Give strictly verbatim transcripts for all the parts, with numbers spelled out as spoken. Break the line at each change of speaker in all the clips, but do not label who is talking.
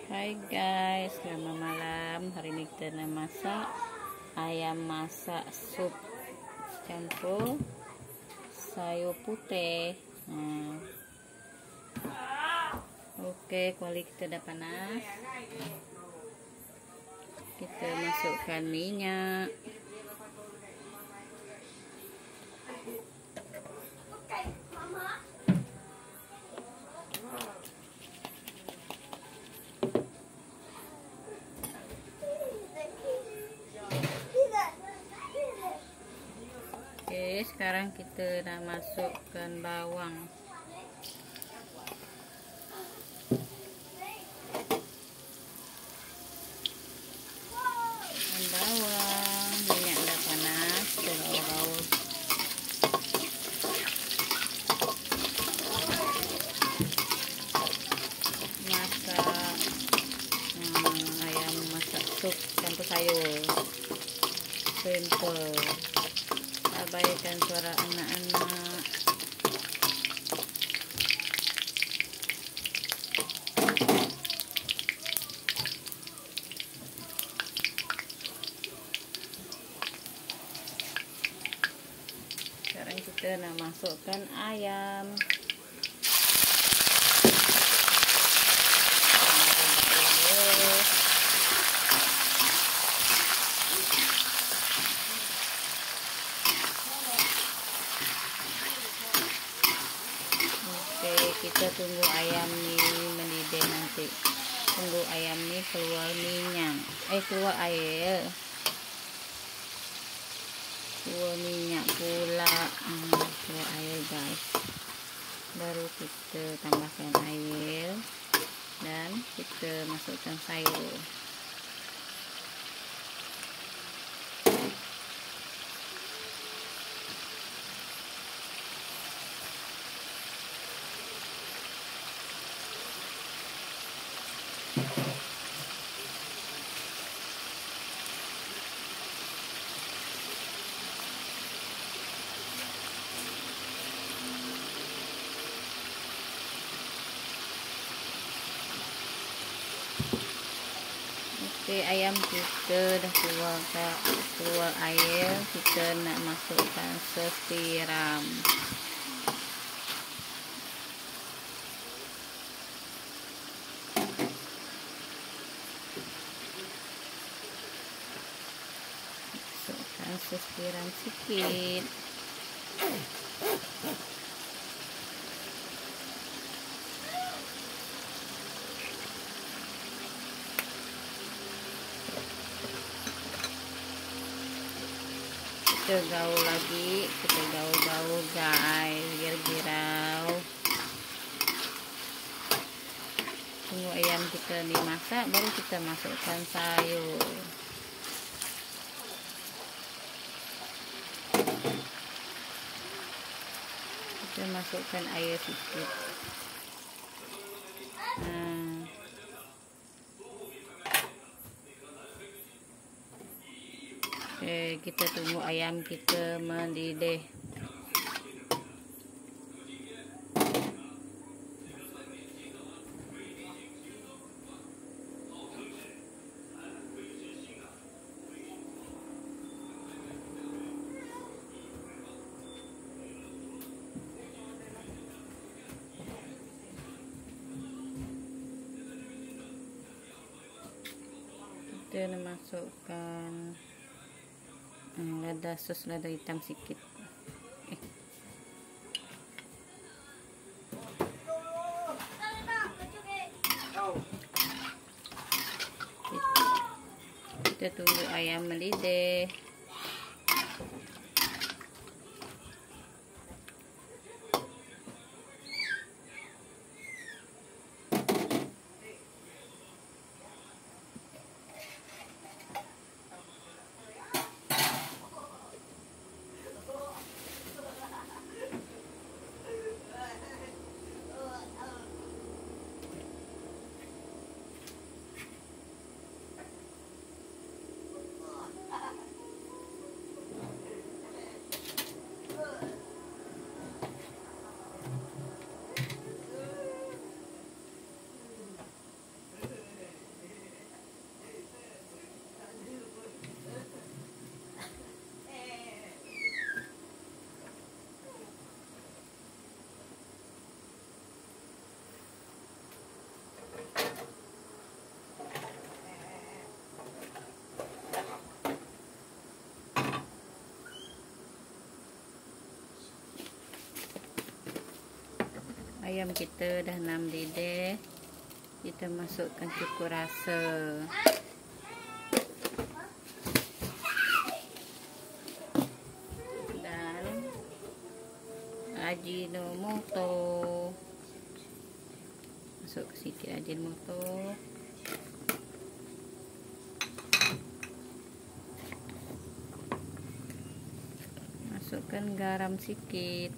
Hai guys, selamat malam. Hari ini kita nak masak ayam masak sup campur sayur putih. Hmm. Okey, kuali kita dah panas. Kita masukkan minyak. Oke, sekarang kita nak masukkan bawang. Dan bawang, minyak dah panas, kita gaul-gaul. Masak hmm, ayam masak sup campur sayur. Simple. Abaikan suara anak-anak. Sekarang kita nak masukkan ayam. Kita tunggu ayam ni mendidih nanti. Tunggu ayam ni keluar minyak. Eh keluar air. Keluar minyak pula. Hmm, keluar air guys. Baru kita tambahkan air. Dan kita masukkan sayur. Oke, ayam kita dah keluar keluar air. Kita nak masukkan sesiram. Masukkan sesiram sikit. Kita gaul lagi, kita gaul-gaul guys, girau-girau. Tunggu ayam kita dimasak, baru kita masukkan sayur. Kita masukkan air sedikit. Hmm. Okay, kita tunggu ayam kita mendidih. Kita masukkan Hmm, lada sos lada hitam sikit. Eh. Kita tunggu ayam mendidih. Ayam kita dah enam didih. Kita masukkan cukur rasa. Dan Ajinomoto. Masuk sedikit Ajinomoto. Masukkan garam sedikit.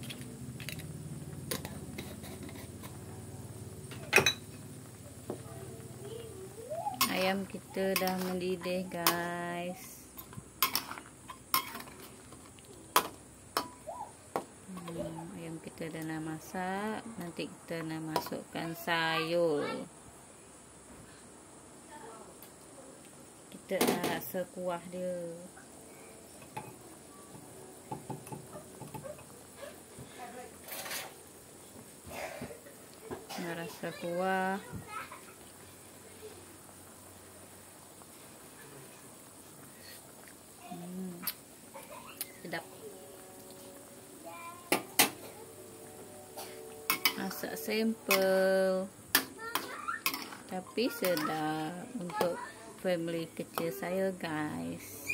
Ayam kita dah mendidih, guys. Hmm, ayam kita dah nak masak. Nanti kita nak masukkan sayur. Kita nak rasa kuah dia. Nak rasa kuah. Hmm, sedap. Masak simple tapi sedap untuk family kecil saya, guys.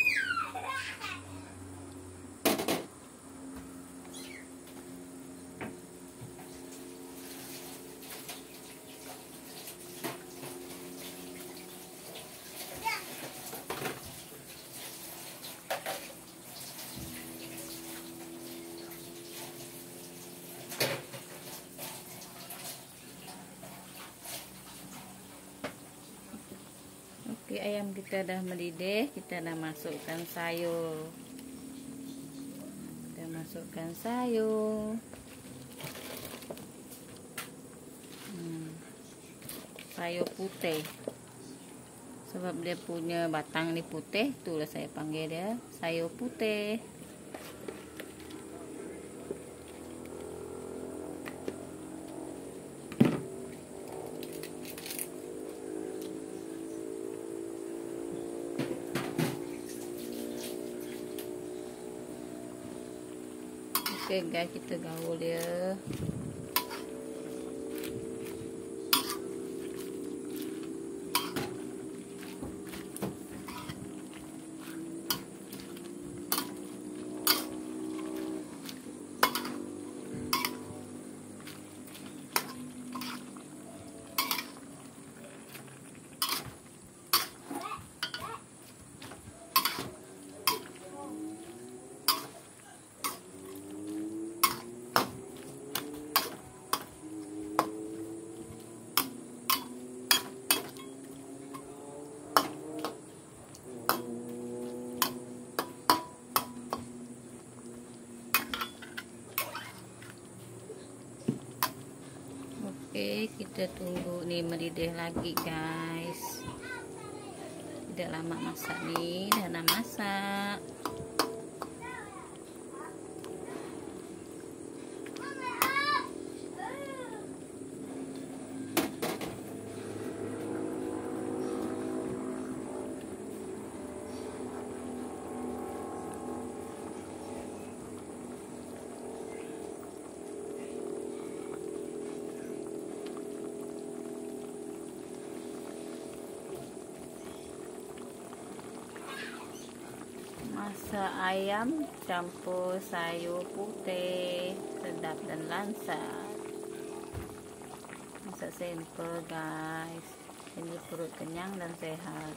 Okey, ayam kita dah mendidih. Kita nak masukkan sayur. Kita masukkan sayur. Hmm. Sayur putih. Sebab dia punya batang ni putih, itulah saya panggil dia sayur putih. Okey guys, kita gaul dia. Okey, kita tunggu ni mendidih lagi, guys. Tidak lama masak ni, dah nak masak. Masak ayam campur sayur putih, sedap dan lansat. Masak simple, guys. Ini perut kenyang dan sehat.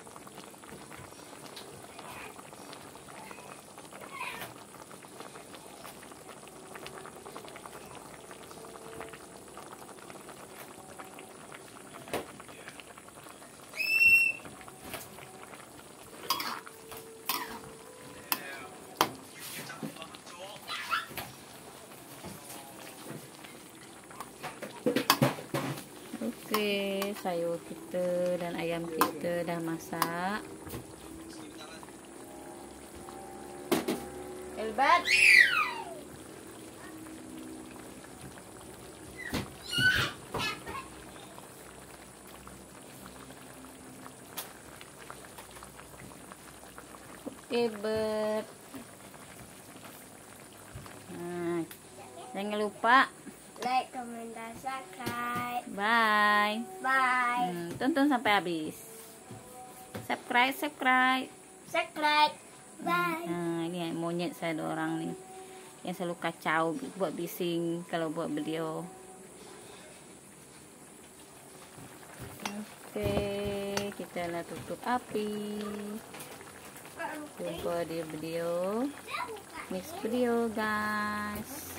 Okey, sayur kita dan ayam kita dah masak. Elbat. Okey, Bet. Nah, jangan lupa
like, comment, dan subscribe.
Bye.
Bye.
Hmm, tonton sampai habis. Subscribe, subscribe.
Subscribe. Bye.
Nah, ini ya, monyet saya ada orang nih yang selalu kacau buat bising kalau buat video. Oke, kita lah tutup api. Jumpa di video next video guys.